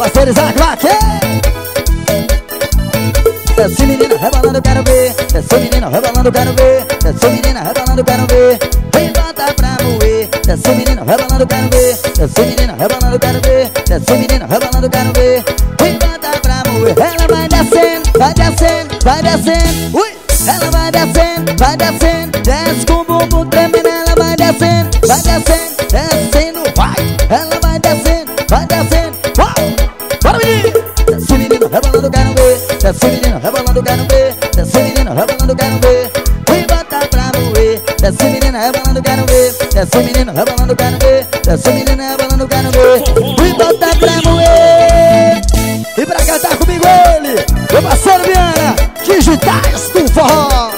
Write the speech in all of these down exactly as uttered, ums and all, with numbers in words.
parceiro Isaac Vaque. Desce menina rebolando, quero ver. Desce menina rebolando, quero ver. Desce menina rebolando, quero ver. Vem bota pra moer. Desce menina rebolando, quero ver. Desce menina rebolando, quero ver. Desce menina rebolando, quero ver. Vem bota pra moer. Ela vai descendo, vai descendo, vai descendo. Ui! Ela vai descendo, vai descendo. Desce com o bumbum tremendo. Ela vai descendo, vai descendo, descendo, vai. Ela vai descendo, vai descendo. Uau! Bora, menino! Desce menina rebolando, quero ver. Desce menina rebolando, quero ver. Desce menina rebolando, quero ver. Vem botar pra moer. Desce menina rebolando, quero ver. Desce menina rebolando, quero ver. Desce menina rebolando, quero ver. Vem botar pra moer. E pra cantar comigo ele, meu parceiro Viana, digitais do forró.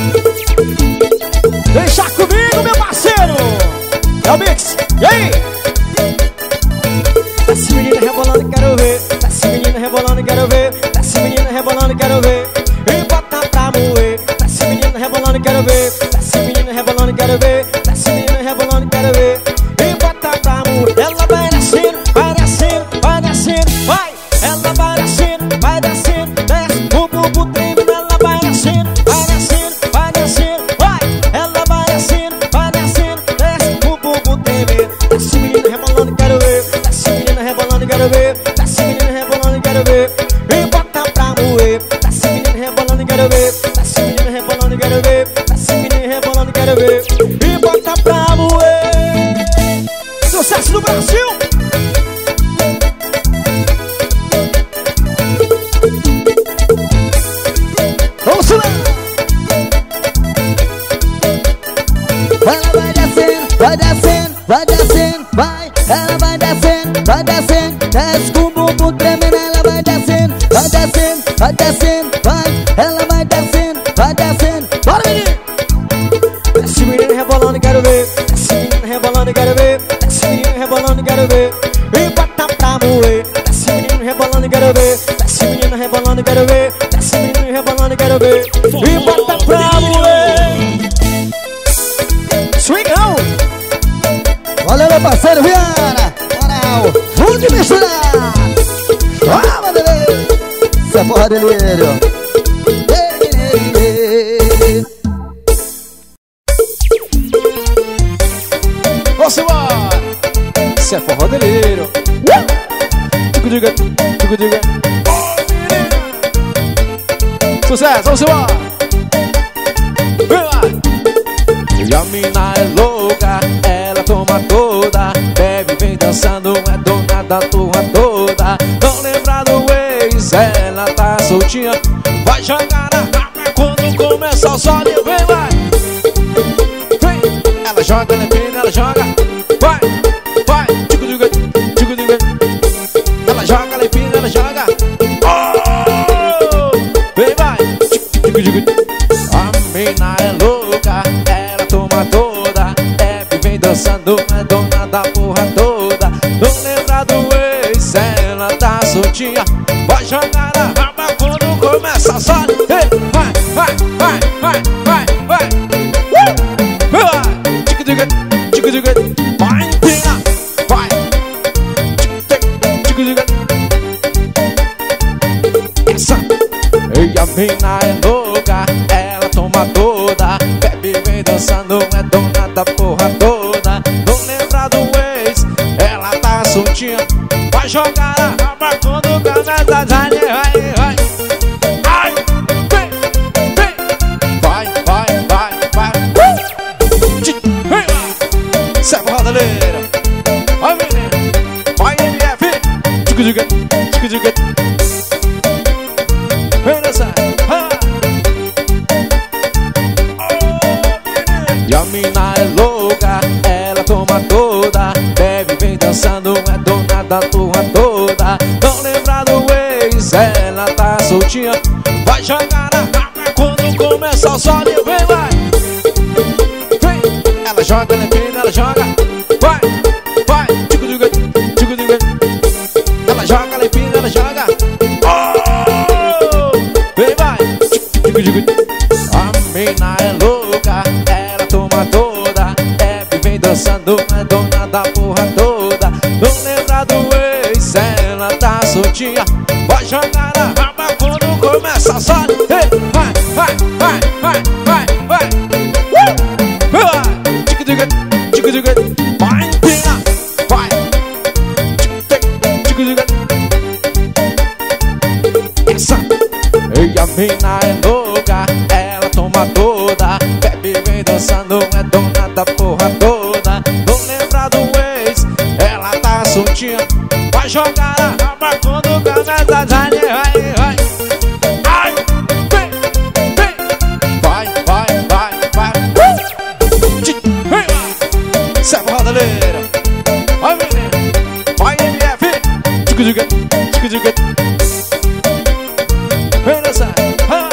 Deixa comigo, meu parceiro. É o Mix. E aí? Desce menina rebolando, quero ver. Desce menina rebolando, quero ver. Desce menina rebolando, quero ver. E bota pra moer. Desce menina rebolando, quero ver. Desce menina rebolando, quero ver. Desce menina rebolando, quero ver. E bota pra moer. Ela vai descendo, vai descendo, vai descendo, vai. Ela vai descendo, vai descendo, desce. O bumbum tremendo, ela vai descendo, vai descendo, vai descendo, vai. Ela vai descendo, vai descendo, desce. O bumbum tremendo. Desce menina rebolando, quero ver. Desce menina rebolando, quero ver. Desce menina rebolando, quero ver. E bota pra moer. Desce menina rebolando, quero ver. Desce menina rebolando, quero ver. Desce menina rebolando, quero ver. E bota pra moer. Sucesso do Brasil! Vamos lá! Ela vai descendo, vai descendo, vai descendo, vai. Ela vai descendo, vai descendo, desce com o bumbum tremendo. Ela vai descendo, vai descendo, vai descendo, vai. Ela vai descendo, vai descendo. Bora, menino! Desce menina rebolando, quero ver. Desce menina rebolando, quero ver. Desce menina rebolando, quero ver. E bota pra moer. Desce menina rebolando, quero ver. Desce menina rebolando, quero ver. Desce menina rebolando, quero ver. E bota pra moer. Swingão! Valeu, meu parceiro Viana! Moral, vamos misturar! Ah, meu delírio! Isso é porra delírio! Vamos embora! Isso é forró delírio! Tico diga, tico diga. Sucesso, vamos embora! Vem lá! E a mina é louca, ela toma toda. Bebe, vem dançando, é dona da turma toda. Não lembra do ex, ela tá soltinha. Vai jogar na rapa quando começar o sol. Vem, vai! Vem! Ela joga, ela empina, ela joga. Vai, vai! Tico diga, tico diga. Ela joga, ela empina, ela joga. Oh! Vem, vai! Tico diga. A mina é louca, ela toma toda. Bebe, vem dançando, é dona da porra toda. Não lembra do ex, ela tá soltinha. Vai jogar na raba quando começa a sol. Vai, vai, vai, vai, vai, vai. Uh! Vai, tico diga, tico diga. Vai, empina, vai. Tico diga. Essa. E a mina é louca, ela toma toda. Bebe, vem dançando, é dona da porra toda. Não lembra do ex, ela tá soltinha. Vai jogar a raba quando começa a vai, vai. Ai, vem, vem. Vai, vai, vai, vai. Uh! Vem lá. Isso é porra deleira. Vai, menino. Vai, M F. Tico diga, tico diga. Vem dançar. Ah. E a mina é louca, ela toma toda. Bebe, vem dançando, é dona da turma toda. Não lembra do ex, ela tá soltinha. Vai jogar na rapa quando começar o sol. Vem, vai! Vem! Ela joga, ela empina, ela joga. Vai, vai! Tico diga, tico diga. Ela joga, ela empina, ela joga. Oh! Vem, vai! Tico diga. A mina é louca, ela toma toda. Bebe, vem dançando, é dona da porra toda. Não lembra do ex, ela tá soltinha. bundinha, vai jogar na raba quando começa a sair. Vai, vai, vai, vai, vai, vai. Uh! Vai, tica, tica, tica, tica. Vai, empina, vai. Tica, tica. Essa. E a mina é louca, ela toma toda, bebe, vem dançando, é dona da porra toda. Não lembra do ex, ela tá soltinha, vai jogar a raba quando começa a sair. Vai, vai. Ai, vem, vem. Vai, vai, vai, vai. Uh! Vem lá. Serva Rodaleira. Vai, menino. Vai, M F. Tchica, tchica, tchica, tchica. Vem dançar. Ah.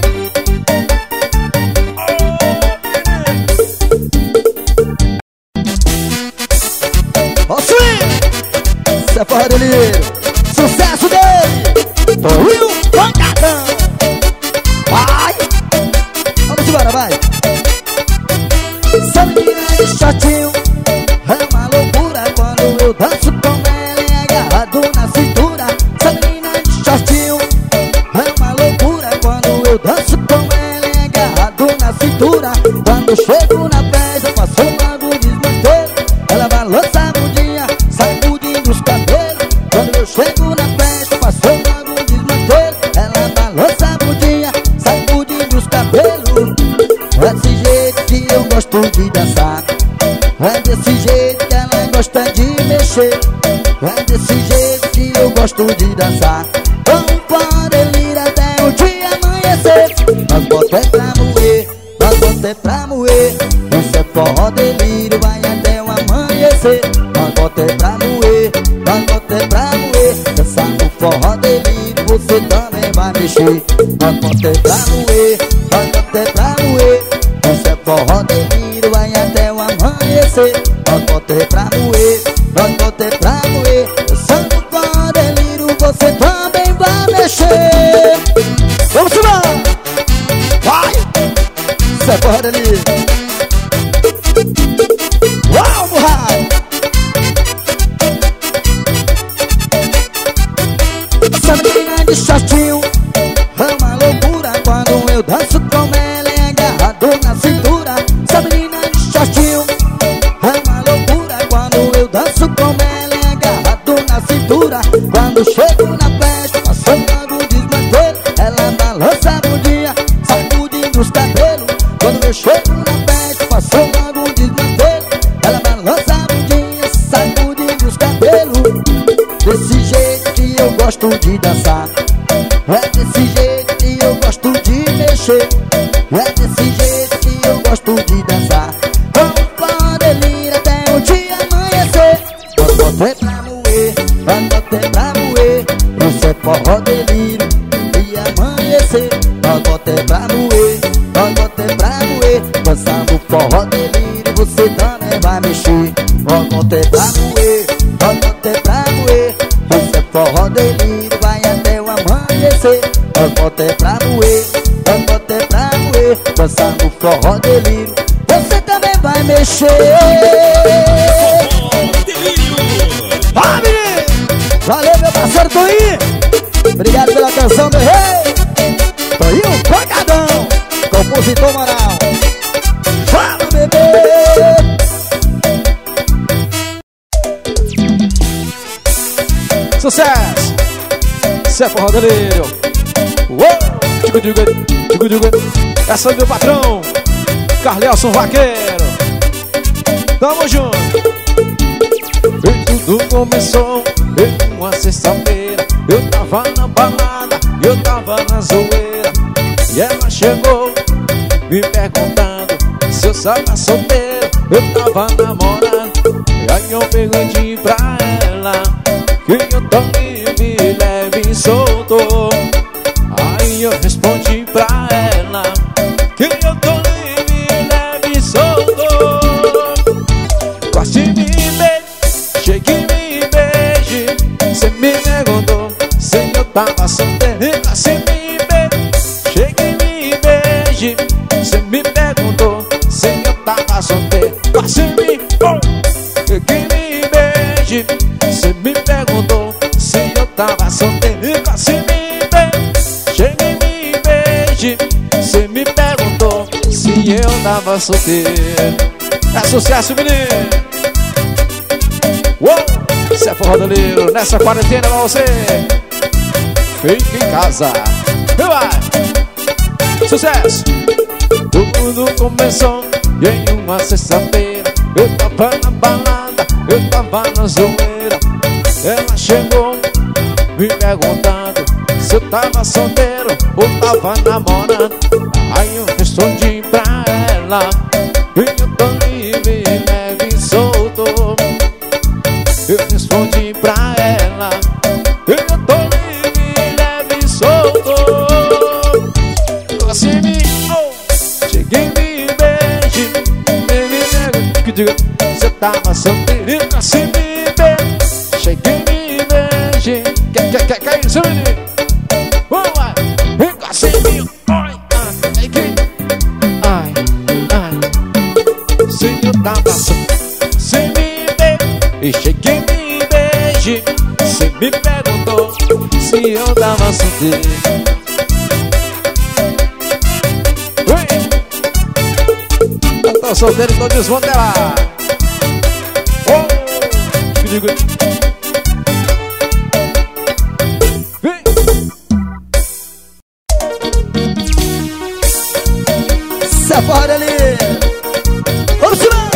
Ó, swing! Serva Rodaleira. Sucesso dele! Torinho Pancadão! Vai! Vamos embora, vai! Essa menina de shortinho é uma loucura quando eu danço com ela agarrado na cintura. Essa menina de shortinho é uma loucura quando eu danço com ela agarrado na cintura. Quando eu chego na festa, passo logo desmanteiro. Ela balança a bundinha, sacudindo os cabelos. Quando eu chego na festa, passo logo desmanteiro. Ela balança a bundinha, sacudindo os cabelos. É desse jeito que eu gosto de dançar. É desse jeito que ela gosta de mexer. É desse jeito que eu gosto de dançar. Vamos poder ir até o dia amanhecer. Nós bota é pra moer, nós bota é pra moer. Isso é forró delírio, vai até o amanhecer. Nós bota é pra moer, nós bota é pra moer. Dançar no forró delírio, você também vai mexer. Nós bota é pra moer, nós bota é pra moer. Isso é forró delírio, vai até o amanhecer. Nós bota é pra moer, nós bota é pra moer. Dançando no forró delírio, você também vai mexer. Vamos embora! Vai! Isso é forró delírio. Uau, burrado! Essa menina de shortinho é uma loucura quando eu danço com ela agarrado na cintura. Essa menina de shortinho é uma loucura quando eu danço com ela agarrado na cintura. Quando chego na festa, passo logo desmanteiro. Ela balança a bundinha, sacudindo os cabelos. Quando eu chego na festa, passo logo desmanteiro. Ela balança a bundinha, sacudindo os cabelos. Desse jeito que eu gosto de dançar. É desse jeito que eu gosto de mexer. É desse jeito que eu gosto de dançar. Vamos poder ir até o dia amanhecer. Nós bota é pra moer, nós bota é pra moer. Isso é forró delírio, e amanhecer. Nós bota é pra moer, nós bota é pra moer. Dançando forró delírio, você também vai mexer. Nós bota é pra moer, nós bota é pra moer. Isso é forró delírio, vai até o amanhecer. Nós bota é pra moer, nós bota é pra moer. Dançando forró delírio, você também vai mexer. Vai, menino! Valeu, meu parceiro Toinho! Obrigado pela atenção, meu rei! Toinho Pancadão, compositor moral. Fala, bebê! Sucesso! Isso é forró delírio. Uou! Tico, tico, tico, tico. Essa é meu patrão, Carlelson Vaqueiro. Tamo junto. E tudo começou em uma sexta-feira. Eu tava na balada, eu tava na zoeira. E ela chegou me perguntando se eu estava solteiro. Eu tava namorando. E aí eu perguntei pra ela que eu tô livre, leve e solto. Aí eu respondi pra ela que eu tô livre, leve e solto. Goste de me beijar, chegue e me beije. Cê me perguntou se eu tava solteiro. Goste de me beijar, chegue e me beije. Cê me perguntou se eu tava solteiro. Goste de mim, oh, chegue e me beije. Cê me perguntou se eu tava solteiro. tava solteiro. É sucesso, menino. Uou! Cê é forrodoleiro, nessa quarentena pra você. Fica em casa. E vai! Sucesso! Tudo começou em uma sexta-feira. Eu tava na balada, eu tava na zoeira. Ela chegou me perguntando se eu tava solteiro ou tava namorando. Aí eu respondi pra ela: eu tô livre, leve e solto. Eu respondi pra ela: eu tô livre, leve e solto. Assim me oh, cheguei, me beije, me beije, que diga, você tava solteiro, assim me beije. Cheguei, me beije, quer, quer, quer, quer isso, menino? Vamos lá, vem cá, assim me ai, ai, que, ai, ai. Se eu tava solteiro, assim me beije, e cheguei, me beije. Você me perguntou se eu tava solteiro. Eu tô solteiro e tô desmontelado. Oh, que digo. Vem. Sai fora ali. Vamos embora.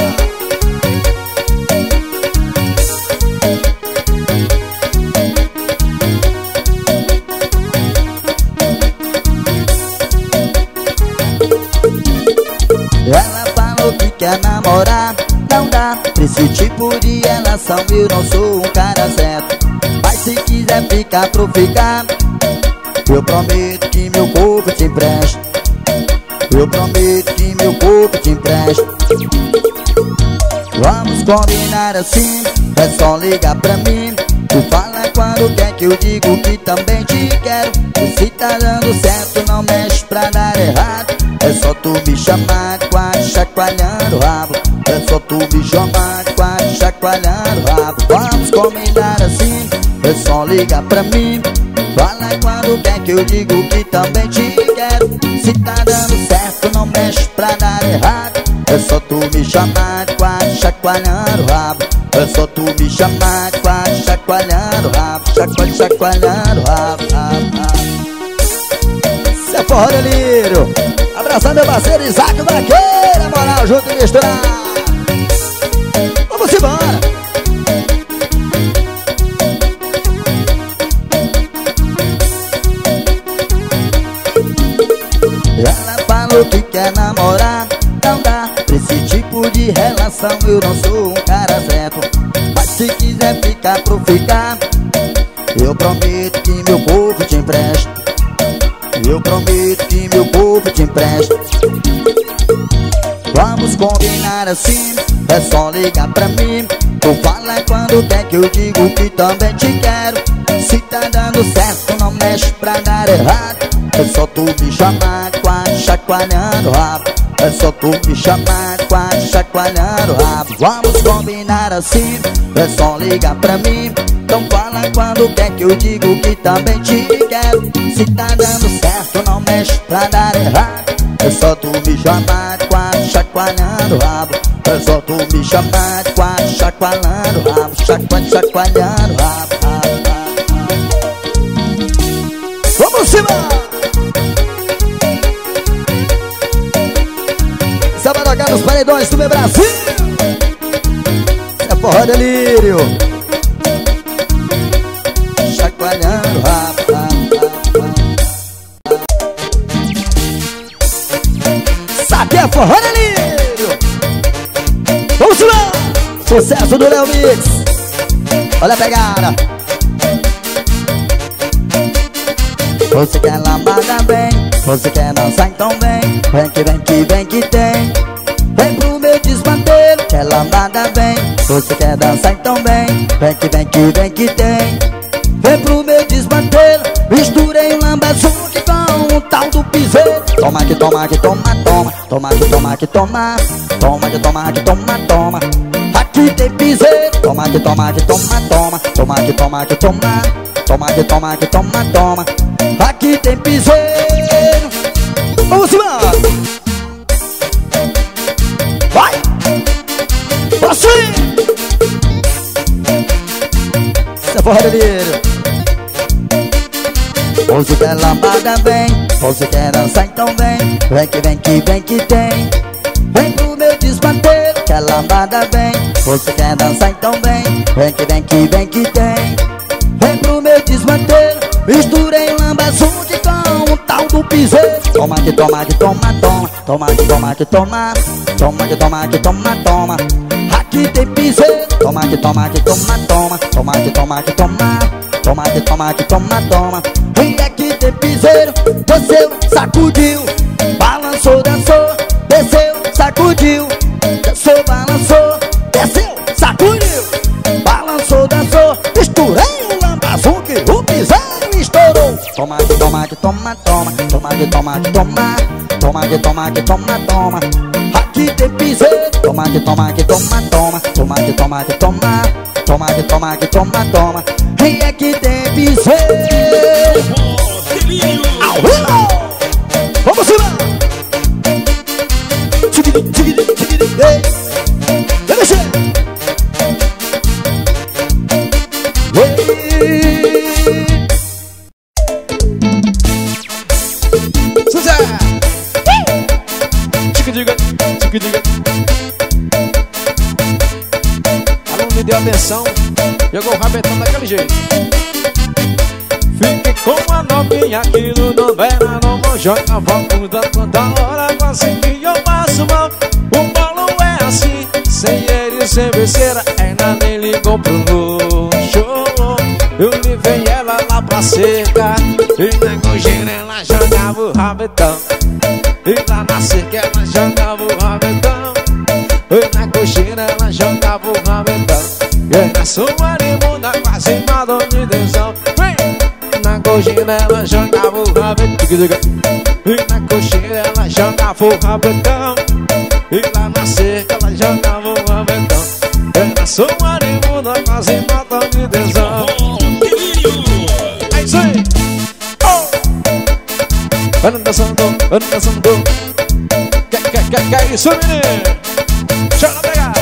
Ela falou que quer namorar, não dá. Esse tipo de relação eu não sou um cara certo. Mas se quiser ficar pro ficar, eu prometo que meu corpo te empresto. Eu prometo que meu corpo te empresto. Vamos combinar assim, é só ligar pra mim. Tu fala quando quer que eu digo que também te quero. E se tá dando certo não mexe pra dar errado. É só tu me chamar, quase chacoalhando o rabo. É só tu me chamar, quase chacoalhando o rabo. Vamos combinar assim, é só ligar pra mim. Fala quando quer que eu digo que também te quero. Se tá dando certo não mexe pra dar errado. É só tu me chamar, quase chacoalhando o rabo. É só tu me chamar, quase chacoalhando o rabo. Chacoalhando, chacoalhando o rabo, rabo, rabo. Cê é forrodeiro. Abraçando meu parceiro Isaac Vaqueira, moral, junto e misturar. Vamos embora. Ela falou que quer namorar, não dá. Pra esse tipo de relação eu não sou um cara certo. Mas se quiser ficar pro ficar, eu prometo que meu corpo te empresto. Eu prometo que meu corpo te empresto. Vamos combinar assim, é só ligar pra mim. Tu fala quando quer que eu digo que também te quero. Se tá dando certo não mexe pra dar errado. É só tu me chamar, quase chacoalhando o rabo. É só tu me chamar, quase chacoalhando o rabo. Vamos combinar assim, é só ligar pra mim. Então fala quando quer que eu digo que também te quero. Se tá dando certo não mexe pra dar errado. É só tu me chamar, quase chacoalhando o rabo. É só tu me chamar, quase chacoalhando o rabo. Chacoalhando, chacoalhando o rabo, rabo, rabo. Vamos embora! Só vai tocar nos paredões do meu Brasil. É forró delírio. Chacoalhando o rabo, rabo, rabo. Sabe é forró delírio. Vamos lá. Sucesso do Léo Mix. Olha a pegada. Você quer lambada bem, você quer dançar então vem. Vem que vem que vem que tem. Vem pro meu desmantelo, quer lambada bem. Você quer dançar então vem. Vem que vem que vem que tem. Vem pro meu desmantelo, misturei um lambazuque com um tal do piseiro. Toma que toma que toma, toma. Toma que toma que toma. Toma que toma que toma, toma. Aqui tem piseiro. Toma que toma que toma, toma. Toma que toma que toma. Toma que toma que toma, toma. Aqui tem piseiro. Vamos embora. Zé Forró Delírio. Você quer lambada, vem. Você quer dançar, então vem. Vem que vem que vem que tem. Vem pro meu desmanteiro. Quer lambada, vem. Você quer dançar, então vem. Vem que vem que vem que tem. Vem pro meu desmanteiro. Misturei lambazungue com um tal do piseiro. Toma que toma que toma, toma. Toma que toma que toma. Toma que toma que toma, toma. Aqui tem piseiro. Toma que toma que toma, toma. Toma que toma que toma. Toma que toma que toma, toma. E aqui tem piseiro. Desceu, sacudiu. Balançou, dançou. Desceu, sacudiu. Desceu, balançou. Desceu, sacudiu. Balançou, dançou. Misturei o lambazungue. O piseiro estourou. Toma que toma que toma, toma. Toma que toma que toma. Toma que toma que toma, toma. Aqui tem piseiro. Toma que toma que toma, toma. Toma que toma que toma. Toma que toma que toma, toma. E aqui tem piseiro. Ao vivo. Vamos lá. Tigiri, tigiri, tigiri. Ei. Deixa. Sucesso. Tica-diga, tica-diga. Ela não me deu atenção. Jogou o rabetão daquele jeito. Fiquei com a novinha, aquilo não era normal. Joga a volta toda hora, quase que eu passo mal. O bolo é assim, sem ele, sem besteira. Ela nem ligou pro luxo. Eu levei ela lá pra cerca. E na cocheira ela jogava o rabetão. E lá na cerca ela jogava o rabetão. E na cocheira ela jogava o rabetão. E na sua limona quase matou de tesão. Na cocheira ela jogava o rabetão. E na cocheira ela jogava o rabetão. E lá na cerca ela jogava o rabetão. E na sua limona quase matou de tesão. É isso aí. Anda dançando, anda dançando. Que, que, que, que é isso, menino? Chega a pegar.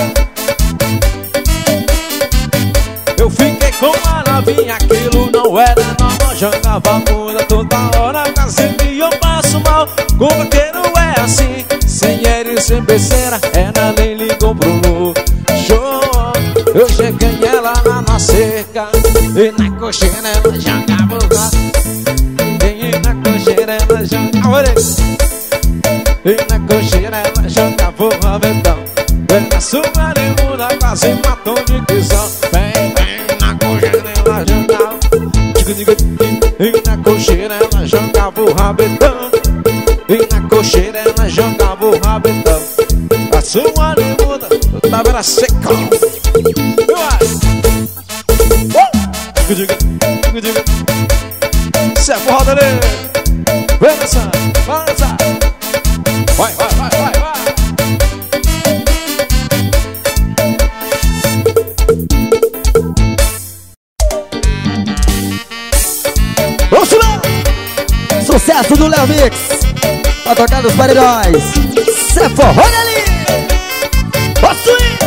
Eu fiquei com a novinha, aquilo não era normal. Jogava a bunda toda hora, quase que eu passo mal. Com o vaqueiro é assim, sem ele, sem besteira. Ela nem ligou pro luxo. Eu cheguei ela lá na cerca. E na cocheira ela jogava o rabetão. E na cocheira ela jogava. E na cocheira ela jogava o rabetão. E na sua limuna quase matou de tesão. Vem, vem, na cocheira ela jogava. E na cocheira ela jogava o rabetão. E na cocheira ela jogava o rabetão. A sua limuna eu tava era seca. Zé Forró Delírio. Vem dançar, vai dançar. Vai, vai, vai, vai, vai. Vamos lá! Sucesso do Léo Mix. Pra tocar nos paredões. Zé Forró Delírio. Posso ir?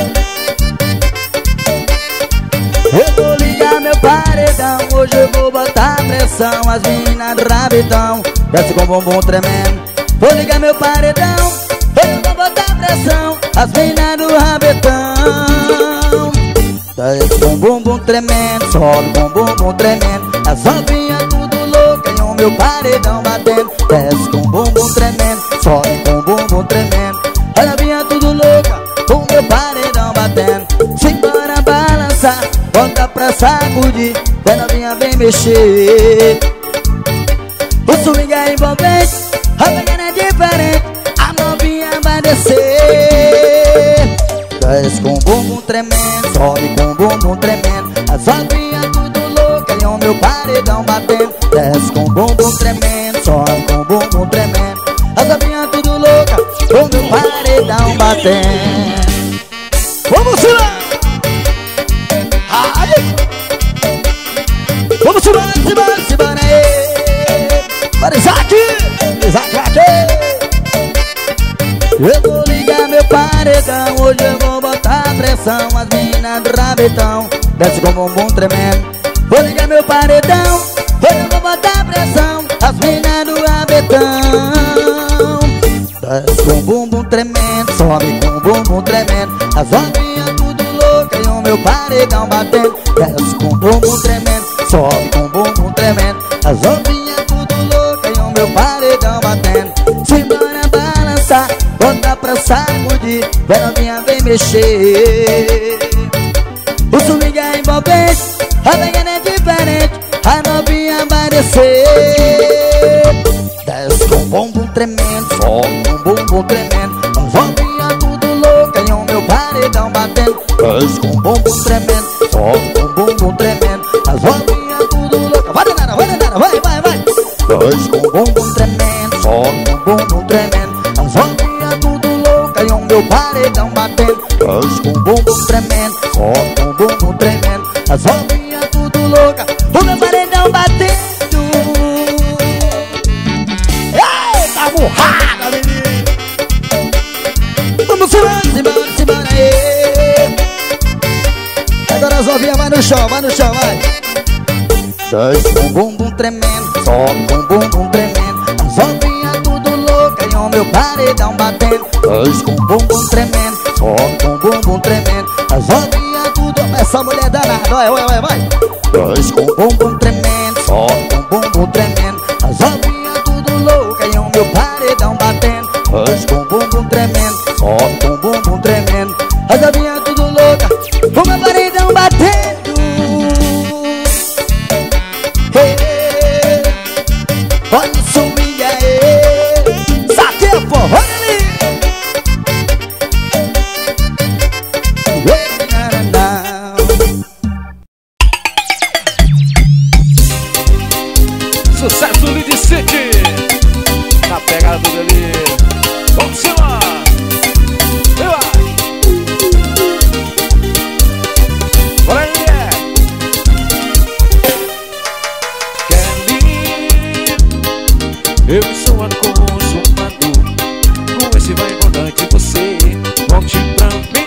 Eu vou ligar meu paredão. Hoje eu vou botar pressão. As meninas do rabetão desce com o bumbum tremendo. Vou ligar meu paredão. Hoje eu vou botar pressão. As meninas do rabetão desce com o bumbum tremendo. Sobe com o bumbum tremendo. As novinhas tudo louca e o meu paredão batendo. Desce com o bumbum tremendo. Sobe com o bumbum tremendo. As novinhas tudo louca, o meu paredão batendo. Simbora balançar, bota pra sacudir. A novinha vem mexer. O swing é envolvente, a pegada é diferente. A novinha vai descer. Desce com o bumbum tremendo, sobe com o bumbum tremendo. As novinhas tudo louca e o meu paredão batendo. Desce com o bumbum tremendo, sobe com o bumbum tremendo. As novinhas tudo louca, o meu paredão batendo. Vamos lá! Vamos embora, embora, embora aí. Para Isaac, Isaac vai aqui. Eu vou ligar meu paredão. Hoje eu vou botar pressão. As meninas do rabetão desce com o bumbum tremendo. Vou ligar meu paredão, hoje eu vou botar pressão. As minas do rabetão. Desce com bumbum tremendo, sobe com bumbum tremendo. As novinhas tudo louca e o meu paredão batendo. Desce com bumbum tremendo, sobe com bumbum tremendo. As novinhas tudo louca e o meu paredão batendo. Simbora balançar, bota pra sacudir. Vai novinha, vem mexer. O swing é envolvente, a pegada é diferente. A novinha vai descer. Desce com bumbum tremendo, sobe com bumbum tremendo. As novinhas tudo louca e o meu paredão batendo. Desce com bumbum tremendo, sobe com bumbum tremendo. As novinhas tudo louca. Vai danada, vai danada, vai, vai, vai. Desce com bumbum tremendo, sobe com bumbum tremendo. As novinhas tudo louca e o meu paredão batendo. Desce com bumbum tremendo, sobe com bumbum tremendo. As novinhas tudo louca, o meu paredão batendo. Eita burrada, menino. Vamos embora, embora, embora aí. Agora as novinhas vai no chão, vai no chão, vai. Desce com bumbum tremendo, sobe com bumbum tremendo. As novinhas tudo louca e o meu paredão batendo. Desce com bumbum tremendo, sobe com bumbum tremendo. As novinhas tudo, essa mulher danada, vai, vai, vai, vai. Desce com bumbum tremendo, sobe com bumbum tremendo. As novinhas tudo louca e o meu paredão batendo. Desce com bumbum tremendo, sobe com bumbum tremendo. As novinhas tudo louca, o meu paredão batendo. Hey, hey. Olha o swing aí. Saque, pô, olha ali. Hey, na, na, na. Sucesso Lead City. Na pegada do delírio. Vamos lá. Bora aí, é. Kelly, eu sou acostumado com esse vai volante. Você volte pra mim.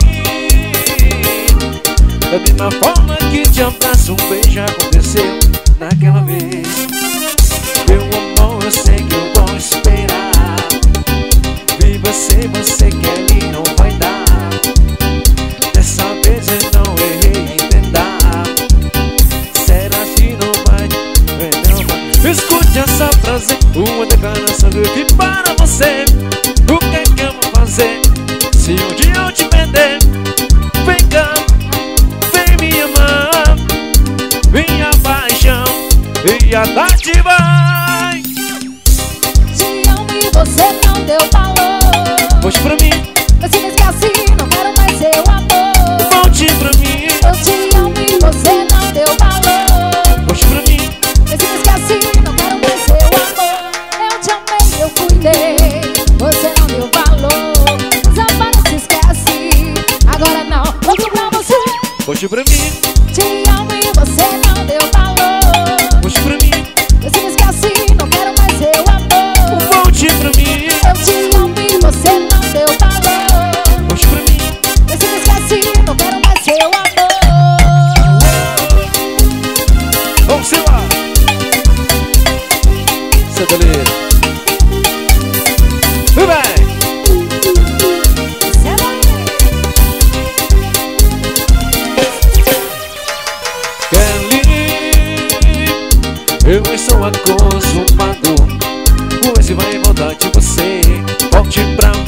Da mesma forma que te abraço, um beijo aconteceu naquela vez. Meu amor, eu sei que eu vou esperar. Vi você, você quer e não vai dar. Dessa vez eu não errei em tentar. Será que não vai? Não vai. Escute essa frase, uma declaração que eu fiz para você. O que é que eu vou fazer se um dia eu te perder? Vem cá, vem me amar. Minha paixão e a tarde vai. Te amo e você não deu valor. Volte pra mim, Eu te esqueci, não quero mais seu amor. volte pra mim, Eu te amo e você não deu valor. volte pra mim. Eu te esqueci, não quero mais seu amor. Eu te amei, eu cuidei, você não deu valor. Mas agora se esquece, agora não, volto pra você. Volte pra mim, Te amo e você não deu valor. volte pra mim, Eu te esqueci, não quero mais seu amor. volte pra mim, Eu te amo e você não deu valor. volte pra mim. Eu te esqueci, não quero mais seu amor. Vamos lá. Seu delírio. Vem bem. Você vai Kelly, eu estou acostumado com esse vai e volante. Você volte pra mim.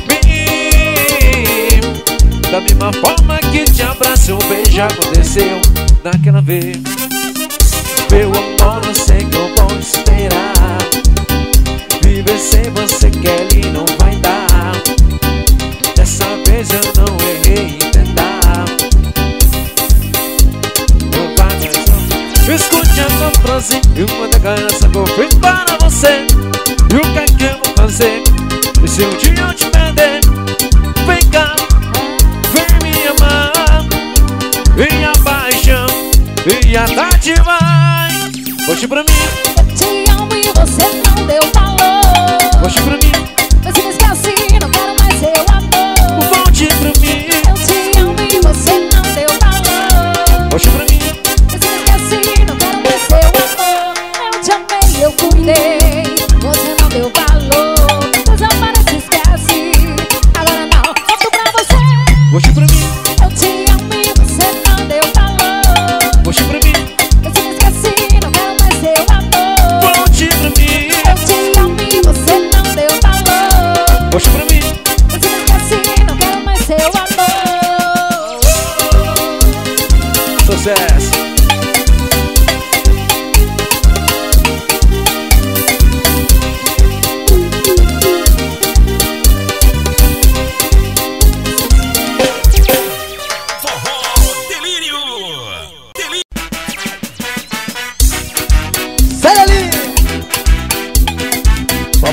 Da mesma forma que te abraço, um beijo aconteceu naquela vez. Meu amor, eu sei que eu vou esperar. Viver sem você, Kelly, não vai dar. Dessa vez eu não errei em tentar. Escute essa frase e uma declaração que eu fiz para você. E o que é que eu vou fazer e se um dia eu te perder? Vem cá, vem me amar. Minha paixão e a tarde vai. Volte pra mim, te amo e você não deu valor. volte pra mim, Eu te esqueci, não quero mais seu amor. volte pra mim, Eu te amo e você não deu valor. volte pra mim, Eu te esqueci, não quero mais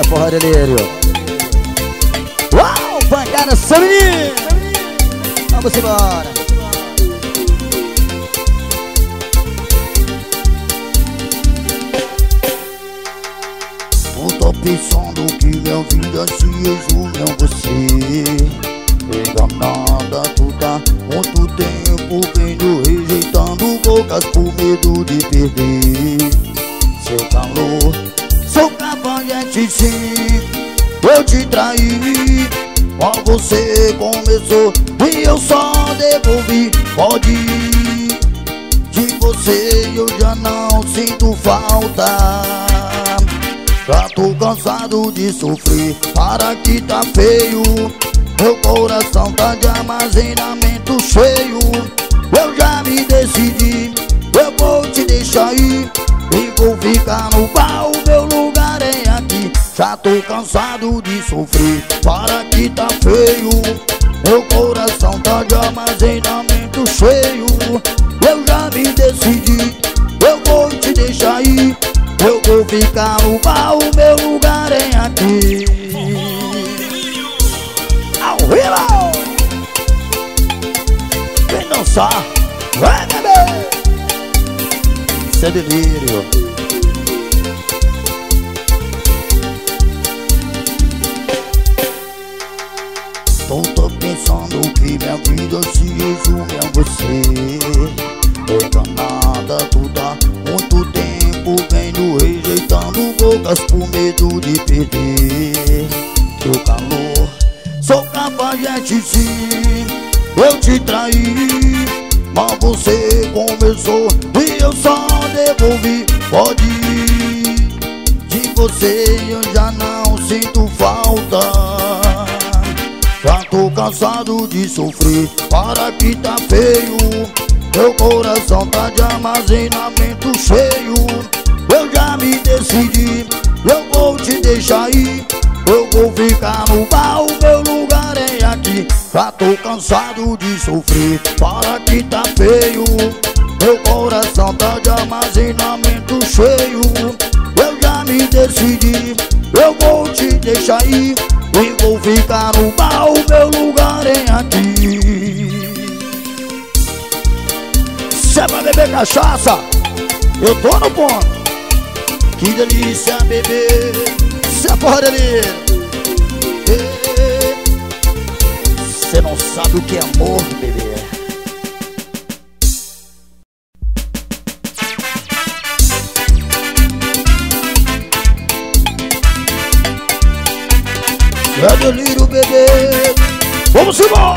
Zé Forradeleiro. Uau, pancada, seu menino. Vamos embora. Eu tô pensando que minha vida se resume a você. Enganada, tu tá muito tempo vendo, rejeitando bocas por medo de perder seu calor. Sou capaz de te sim, eu te traí. Quando você começou e eu só devolvi. Pode ir, de você eu já não sinto falta. Já tô cansado de sofrer, para que tá feio. Meu coração tá de armazenamento cheio. Eu já me decidi, eu vou te deixar ir e vou ficar no bar, o meu lugar é aqui. Já tô cansado de sofrer, para que tá feio. Meu coração tá de armazenamento cheio. Eu já me decidi, eu vou te deixar ir. Eu vou ficar no bar, o meu lugar é aqui. Ao vivo! Vem dançar, vai beber! Isso é delírio. Tô, tô pensando que minha vida se resume a você. Enganada, tu tá muito tempo vendo, rejeitando bocas por medo de perder teu calor. Sou capaz de te sim, eu te traí. Mas você começou e eu só devolvi. Pode ir, de você eu já não sinto falta. Já tô cansado de sofrer, para que tá feio. Meu coração tá de armazenamento cheio. Eu já me decidi, eu vou te deixar ir. Eu vou ficar no bar, o meu lugar é aqui. Já tô cansado de sofrer, para que tá feio. Meu coração tá de armazenamento cheio. Eu já me decidi, eu vou te deixar ir e vou ficar no bar, o meu lugar é aqui. Se é pra beber cachaça, eu tô no ponto. Que delícia beber, se é Forradeleiro. Cê não sabe o que é amor, bebê. É delírio, bebê. Vamos embora.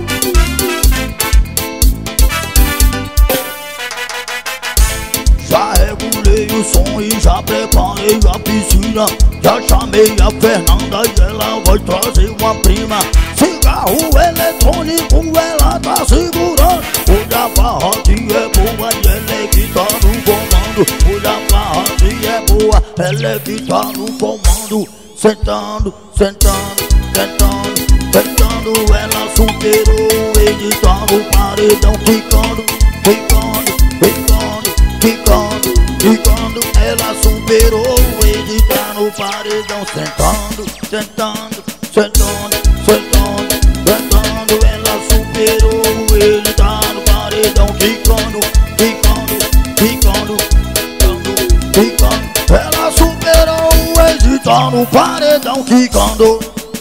Já regulei o som e já preparei a piscina. Já chamei a Fernanda e ela vai trazer uma prima. Cigarro eletrônico ela tá segurando. Hoje a barraquinha é boa e ela é que tá no comando. Hoje a barraquinha é boa, ela é que tá no comando. Sentando, sentando, sentando, sentando. Ela superou, ele tá no paredão. Ficando, ficando, ficando, ficando, ficando. Ela superou, ele tá no paredão. Sentando, sentando, sentando, sentando, sentando. Ela superou, ele tá no paredão. Ficando, ficando, ficando, ficando, ficando. Ela superou, ele tá no paredão. Ficando.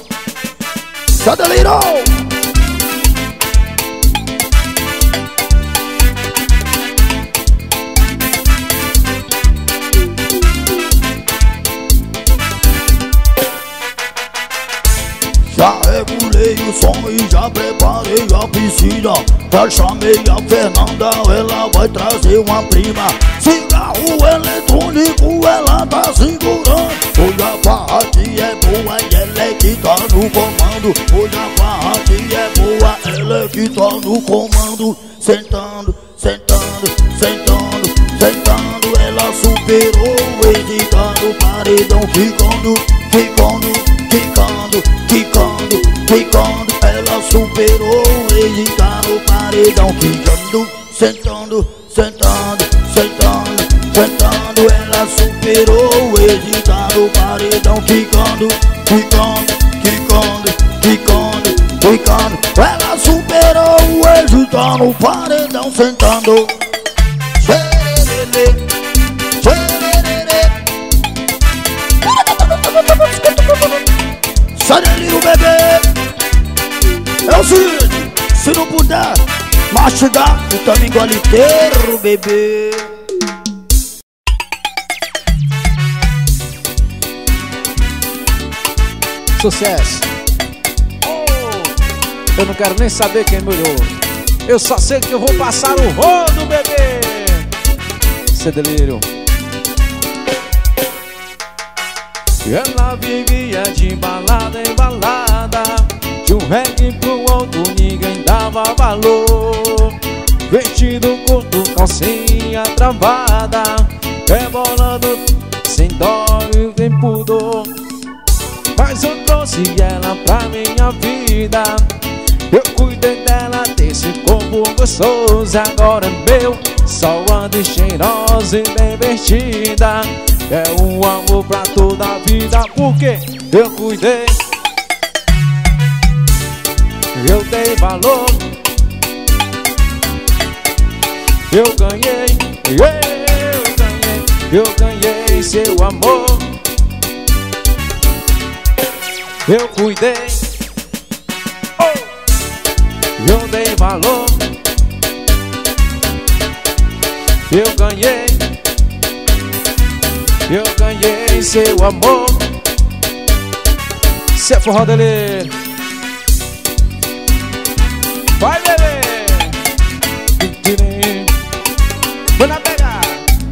Cadê Já regulei o som e já preparei a piscina. Já chamei a Fernanda, ela vai trazer uma prima. Cigarro eletrônico ela tá segurando. Hoje a barraquinha é boa e ela é que tá no comando. Hoje a barraquinha é boa, ela é que tá no comando. Sentando, sentando, sentando, sentando. Ela superou, ele tá no paredão. Ficando, ficando, ficando, ficando, ficando. Ela superou, ele tá no paredão. Ficando, sentando, sentando, sentando, sentando. quicando, ela superou o ex e tá no paredão. Quicando, quicando, quicando, quicando, quicando. Ela superou o ex e tá no paredão sentando. Xererê, xererê. Sai dali o bebê. É o seguinte, se não puder mastigar, tu também engole inteiro, bebê. Sucesso. Oh, eu não quero nem saber quem molhou. Eu só sei que eu vou passar o rodo, bebê. Cê delírio. Ela vivia de balada em balada, de um reggae pro outro ninguém dava valor. Vestido curto, calcinha travada, rebolando sem dó e sem pudor. Mas eu trouxe ela pra minha vida, eu cuidei dela desse corpo gostoso. Agora é meu, só anda e cheirosa e bem vestida. É um amor pra toda a vida, porque eu cuidei, eu dei valor, eu ganhei, eu ganhei, eu ganhei seu amor. Eu cuidei, eu dei valor, eu ganhei, eu ganhei seu amor. Cê é forró dele. Vai, bebê. Vai na pega.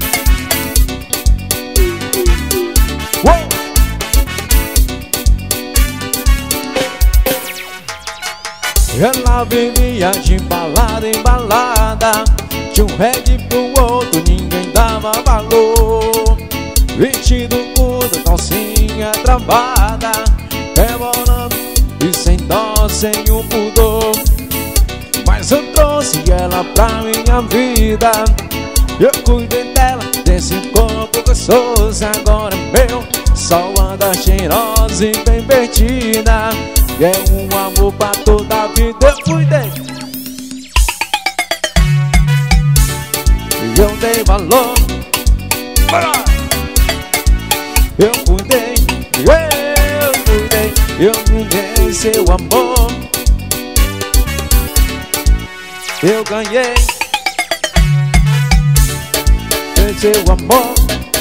Uou. Ela vivia de balada em balada, de um reggae pro outro ninguém dava valor. Vestido curto, calcinha travada, rebolando e sem dó, sem um pudor. Mas eu trouxe ela pra minha vida, eu cuidei dela desse corpo gostoso. Agora é meu, só anda cheirosa e bem vestida. E é um amor pra toda a vida, eu cuidei, eu dei valor, eu cuidei, eu cuidei, eu ganhei seu amor. Eu ganhei seu amor.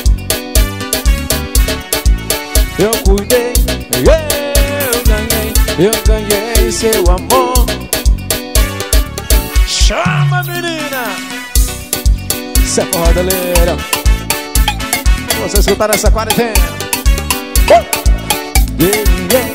Eu cuidei, eu ganhei, eu ganhei seu amor. Chama, menina! Cê é forró deleira. Você escutar essa quarentena. Oh! Yeah, yeah.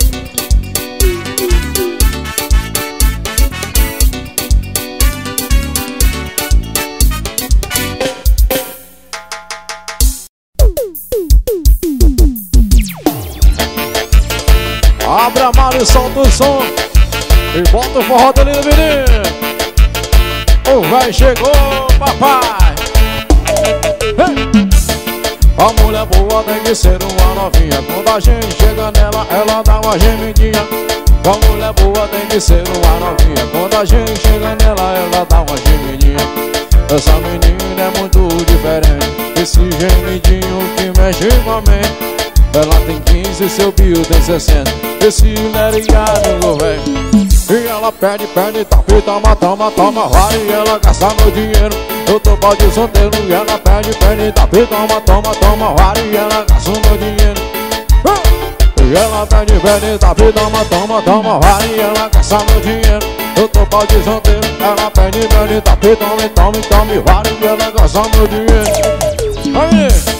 Abra a mala e solta o som e bota o forró dele, menino. O véi chegou, papai. Hey! A mulher boa tem que ser uma novinha. Quando a gente chega nela, ela dá uma gemidinha. A mulher boa tem que ser uma novinha. Quando a gente chega nela, ela dá uma gemidinha. Essa menina é muito diferente, esse gemidinho que mexe com a mente. Ela tem quinze, seu bio tem sessenta. Esse lerigado, velho. E ela pede, pede, tapa, toma, toma, toma, vai. E ela gasta meu dinheiro, eu tô pode solteiro. E ela pede, pede, tapa, toma, toma, toma, vai. E ela gasta meu dinheiro. E ela pede, pede, tapa, toma, toma, toma, vai. E ela gasta meu dinheiro, eu tô pode solteiro. Ela pede, pede, tapa, toma, toma, toma, vai. E ela gasta meu dinheiro. Aí!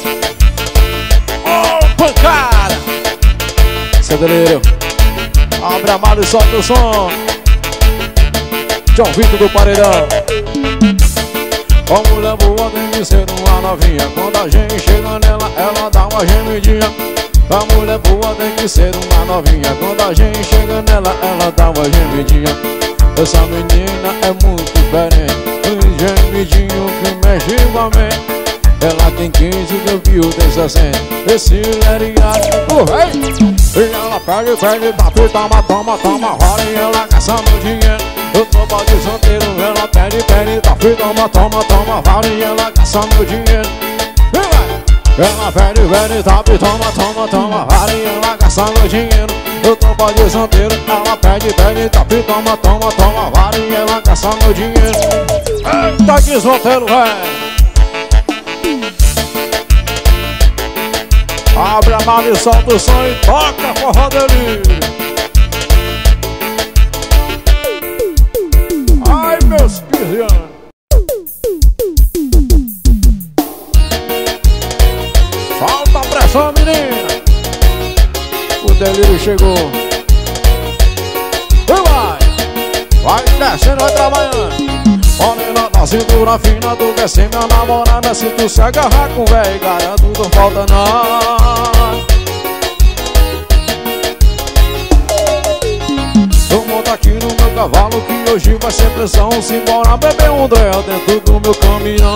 Pancada! Cedeleiro, abre a mala e solta o som. João Vitor do Paredão. A mulher boa tem que ser uma novinha. Quando a gente chega nela, ela dá uma gemidinha. A mulher boa tem que ser uma novinha. Quando a gente chega nela, ela dá uma gemidinha. Essa menina é muito diferente, um gemidinho que mexe com a mente. Ela tem quinze, meu fio tem sessenta. Esse leriado, o rei. E ela pede, pede, tapa, toma, toma, toma, rola. E ela caça meu dinheiro. Eu tô bode solteiro. Ela pede, pede, tapa, toma, toma, toma, rola. E ela caça meu dinheiro. E vai. Ela pede, pede, tapa, toma, toma, toma, rola. E ela caça meu dinheiro. Eu tô bode solteiro. Ela pede, pede, tapa, toma, toma, toma, rola. E ela caça meu dinheiro. Eita, que solteiro, velho. Abre a mala e solta o som e toca forró delírio. Ai, meus quinze anos. Solta a pressão, menina. O delírio chegou. E vai. Vai descendo, vai trabalhando. Morena na cintura fina, tu quer ser minha namorada. Se tu se agarrar com véi, garanto, não falta nada. Eu monto aqui no meu cavalo que hoje vai ser pressão. Simbora beber um drell dentro do meu caminhão.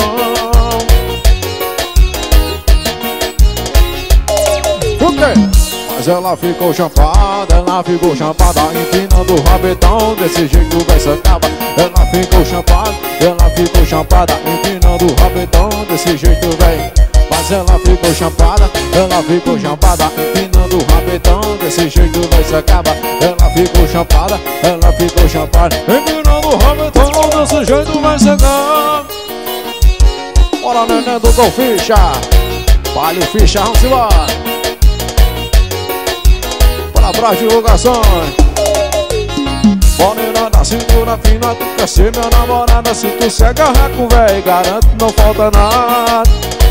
O quê? Mas ela ficou chapada, ela ficou chapada, empinando o rabetão, desse jeito vai se acaba. Ela ficou chapada, ela ficou chapada, empinando o rabetão, desse jeito vem. Mas ela ficou chapada, ela ficou chapada, empinando o rabetão, desse jeito vai se acaba. Ela ficou chapada, ela ficou chapada, empinando o rabetão, desse jeito vai se acaba. Bora, neném do Gol Ficha, vale o ficha, vamos embora. Para as divulgações. Morena da cintura fina, tu quer ser minha namorada. Se tu se agarrar com véi, garanto, não falta nada.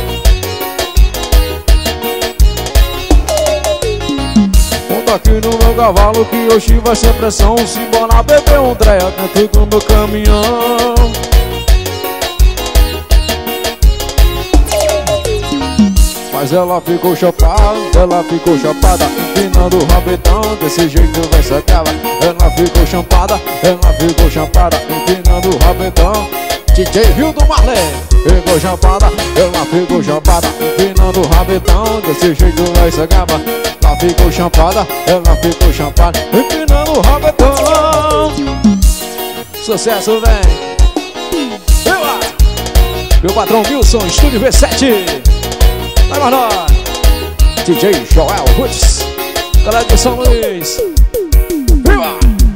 Monta aqui no meu cavalo que hoje vai ser pressão. Simbora beber um drell dentro do meu caminhão. Mas ela ficou chapada, ela ficou chapada, empinando o rabetão, desse jeito vai se acabar. Ela ficou chapada, ela ficou chapada, empinando o rabetão. D J Rio do Marley ficou chapada, ela ficou chapada, empinando o rabetão, desse jeito vai se acabar. Ela ficou chapada, ela ficou chapada, empinando o rabetão. Sucesso vem. Meu patrão Wilson, Estúdio V sete. Vai mais nós, D J Joel Roots, galera de São Luís. Viva!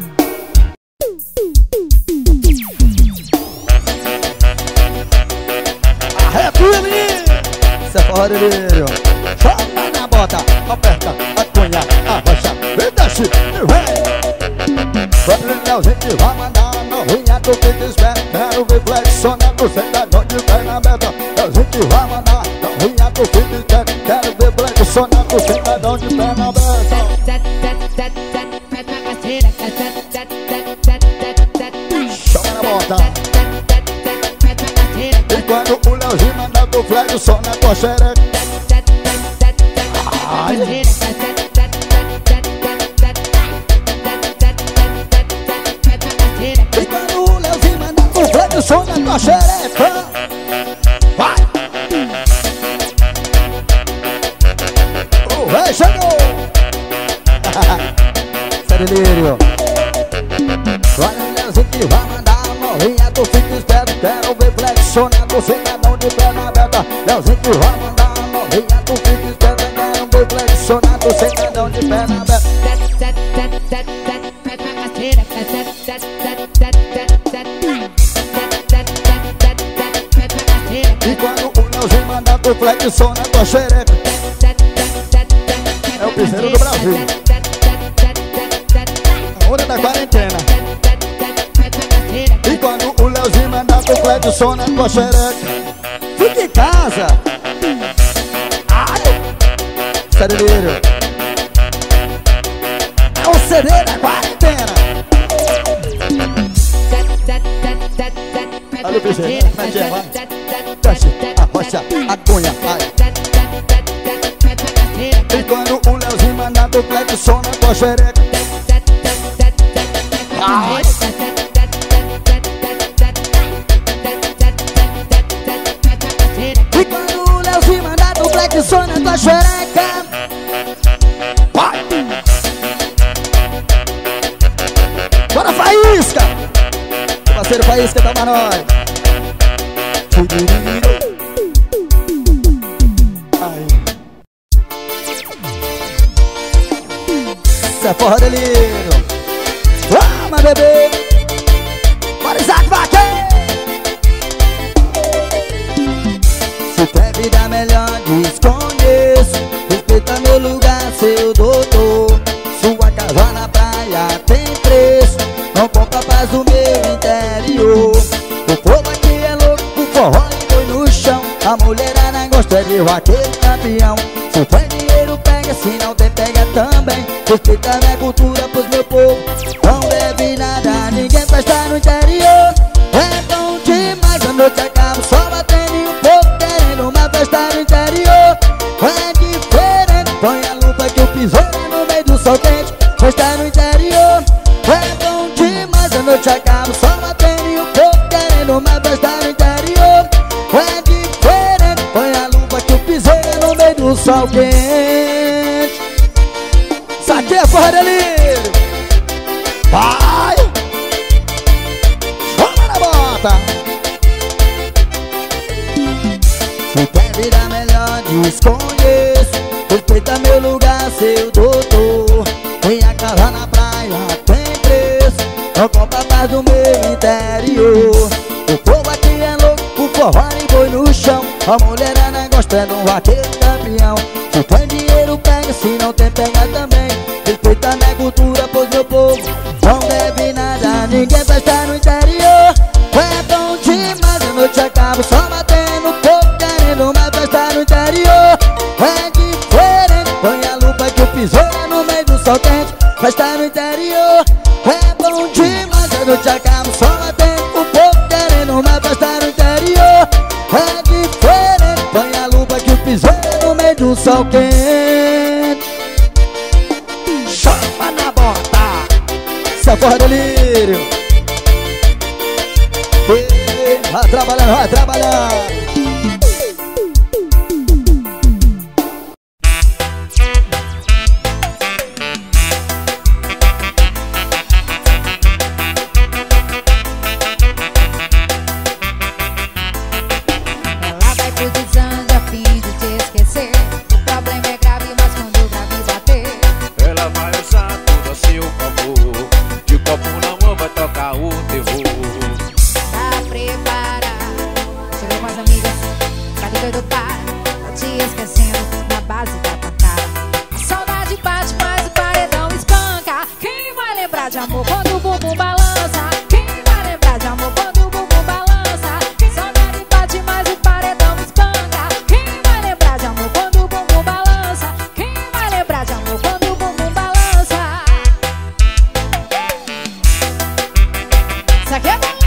Arrepia, menino! Isso é forró delírio. Chama na bota, aperta, a cunha, a rocha, e desce, e vem. Quando a gente vai mandar a novinha do que espera. Quero ver flexionando, sentadão de perna aberta. A gente vai mandar novinha do que espera. Quero ver flexionando, sentadão de perna aberta. Chama na bota. E quando o Leozinho manda do flexiona na tua xereca. Ai. E quando o Leozinho manda do flexiona na tua xereca. Vai! O rei chegou! Isso é delírio. Olha o Leozinho que vai mandar a novinha do fica esperto. Quero ver flexionando, sentadão de perna aberta. Leozinho que vai mandar a novinha do fica esperto. Quero ver flexionando, sentadão de perna aberta. E quando o Leozinho manda do flexiona na tua xereca. É o piseiro do Brasil. A onda da quarentena. E quando o Leozinho manda do flexiona na tua xereca. Fica em casa. Ai. Isso é delírio. É o C D da quarentena. Olha o piseiro, mete a mão. Desce, a rocha, a cunha, vai. E quando o Leozinho manda do flexiona na tua xereca. Ai. E quando o Edson na tua xereca. Vai! Bora, Faísca! O parceiro Faísca tá pra nós. Isso é porra delírio. Vamos, bebê. Bora, Isaac Vaqueiro. Se tem vida melhor, desconheço. Respeita meu lugar, seu doutor. Sua casa na praia tem preço. Não compra paz do meu interior. O povo aqui é louco, o forró e boi no chão. A mulherada gosta de vaqueiro campeão. Se tem dinheiro pega, se não tem pega também. Respeita minha cultura pros meu povo. Não bebe nada, ninguém festa no interior. É bom demais, a noite acaba só batendo e o povo querendo uma festa no interior. É diferente, põe a lupa que o piseiro é no meio do sol quente. Festa no interior. É bom demais, a noite acaba só batendo e o povo querendo uma festa no interior. É diferente, põe a lupa que o piseiro é no meio do sol quente. Isso aqui é porra delírio. Vai! Chama na bota! Se tem vida melhor, desconheço. Respeita meu lugar, seu doutor. Minha casa na praia tem preço. Não compra paz do meu interior. O povo aqui é louco, o forró e boi no chão. A mulherada gosta de um vaqueiro campeão. Se tem dinheiro pega, se não tem pega também. Respeita minha cultura, pois meu povo não deve nada, ninguém festa no interior. É bom demais, a noite acaba só batendo o povo querendo uma festa no interior. É diferente, põe a lupa que o piseiro é no meio do sol quente. Festa no interior. É bom demais, a noite acaba só batendo o povo querendo uma festa no interior. É diferente, põe a lupa que o piseiro é no meio do sol quente. Chama na bota. Isso é porra delírio. Ei, vai trabalhando, vai trabalhando. Ela vai pro desande a fim de te esquecer. O problema é grave, mas quando o grave bater, ela vai usar tudo a seu favor. De copo na mão vai tocar o terror. tá preparado. Chegou com as amigas, tá de doido para. Tá te esquecendo na base da pancada. A saudade bate, mas o paredão espanca. Quem vai lembrar de amor quando o bumbum balança? Quem vai lembrar de amor quando o bumbum balança? Saudade bate, mas o paredão espanca. Quem vai lembrar de amor quando o bumbum balança? Quem vai lembrar de amor quando o bumbum balança? Isso aqui é bom.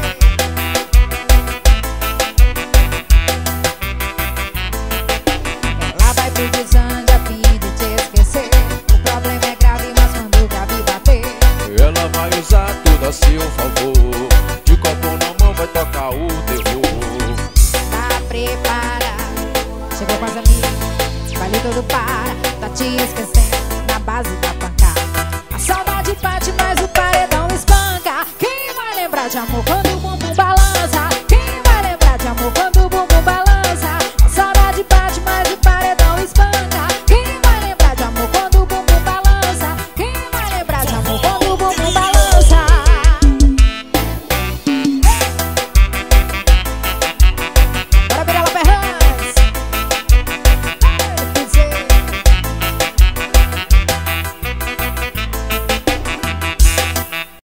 Ela vai pro desande a fim de te esquecer. O problema é grave, mas quando o grave bater, Ela vai usar tudo a seu favor. De copo na mão vai tocar o terror. tá preparado. Chegou com as amigas, vale todo para. Tá te esquecendo na base da pancada. A saudade bate, mas o paredão espanca. Quem vai lembrar de amor quando